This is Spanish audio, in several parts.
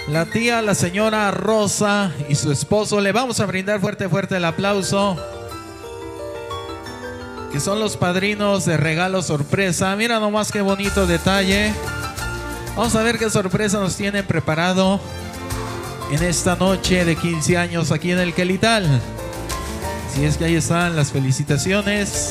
la tía, la señora Rosa y su esposo. Le vamos a brindar fuerte, fuerte el aplauso. Que son los padrinos de regalo sorpresa. Mira nomás qué bonito detalle. Vamos a ver qué sorpresa nos tienen preparado en esta noche de 15 años aquí en el Quelital. Si es que ahí están las felicitaciones.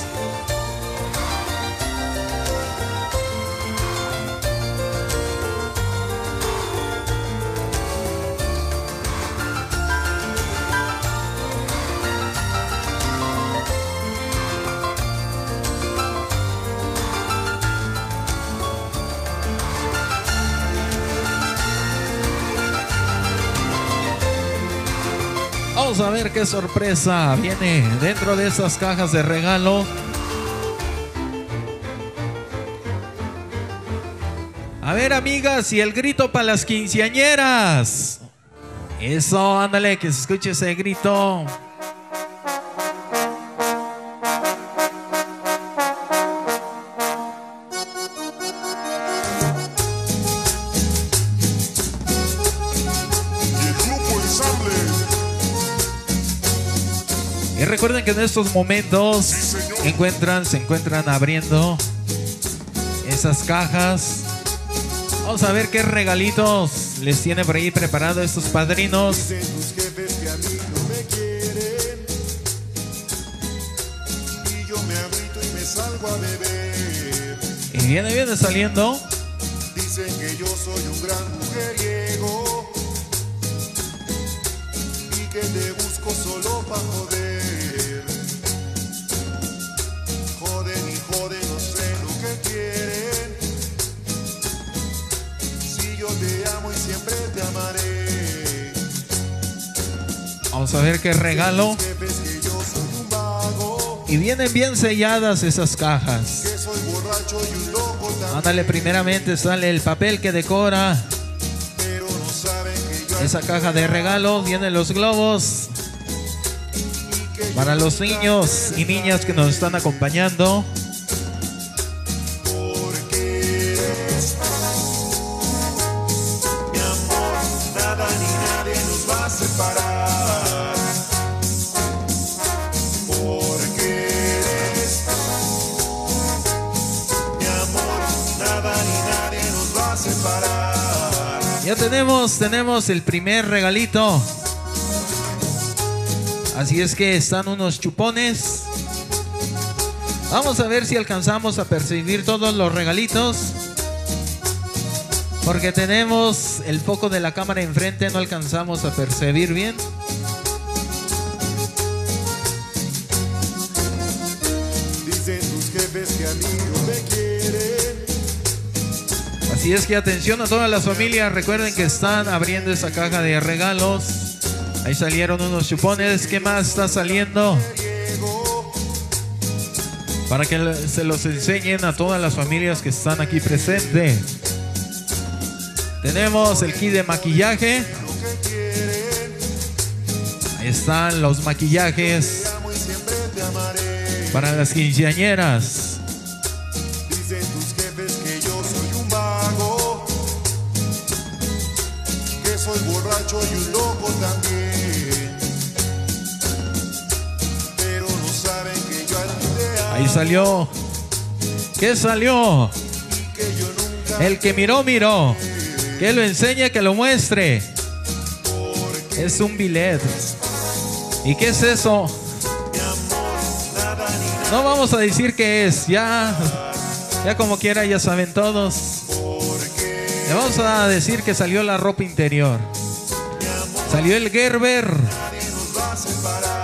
Vamos a ver qué sorpresa viene dentro de estas cajas de regalo. A ver, amigas, y el grito para las quinceañeras. Eso, ándale, que se escuche ese grito. Y recuerden que en estos momentos se encuentran abriendo esas cajas. Vamos a ver qué regalitos les tiene por ahí preparado estos padrinos. Y viene saliendo. Dicen que yo soy un gran mujeriego y que te busco solo para joder. Joden y joden, no sé lo que quieren. Si yo te amo y siempre te amaré. Vamos a ver qué regalo. Y vienen bien selladas esas cajas. Que soy borracho y un loco también. Ándale, primeramente sale el papel que decora Pero no saben que yo esa caja de regalos. Vienen los globos para los niños y niñas que nos están acompañando. porque eres mi amor, nada ni nadie nos va a separar. Porque eres mi amor, nada ni nadie nos va a separar. Ya tenemos el primer regalito. Así es que están unos chupones. Vamos a ver si alcanzamos a percibir todos los regalitos. Porque tenemos el foco de la cámara enfrente, no alcanzamos a percibir bien. Dicen tus jefes que a mí no me quieren. Así es que atención a todas las familias. Recuerden que están abriendo esa caja de regalos. Ahí salieron unos chupones. ¿Qué más está saliendo? Para que se los enseñen a todas las familias que están aquí presentes. Tenemos el kit de maquillaje. Ahí están los maquillajes para las quinceañeras. Dicen tus jefes que yo soy un vago, que soy borracho y un loco también. Pero no saben que yo a ti te amo. Ahí salió. ¿Qué salió? Y que yo nunca El que miró, miró. Que lo enseñe, que lo muestre. Es un billet. ¿Y qué es eso? No vamos a decir qué es. Ya como quiera, ya saben todos. Le vamos a decir que salió la ropa interior. Salió el Gerber. nadie nos va a separar.